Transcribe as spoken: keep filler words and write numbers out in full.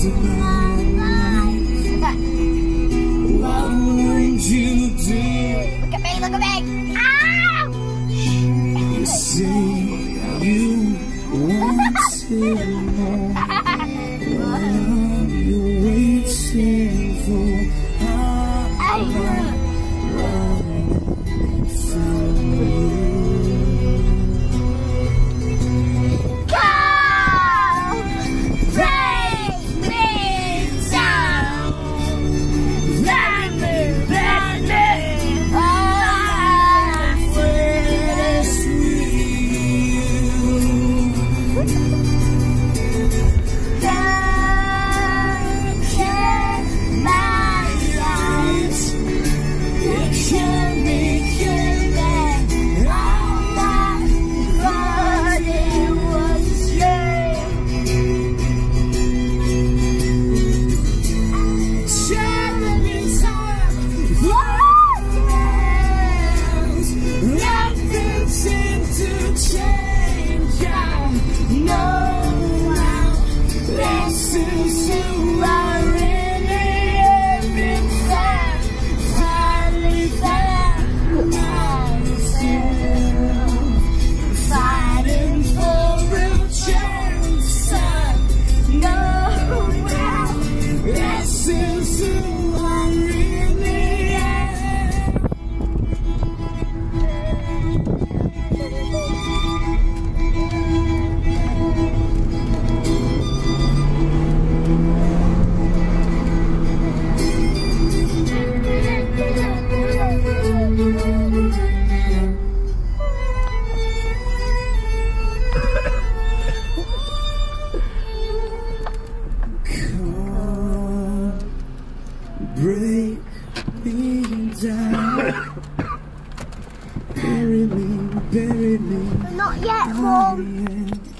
What would you do? Look at me, look at me! Ow! You say you want to know. What are you waiting for? I'm running from you. Break me down. Bury me, bury me. Not yet, Mom.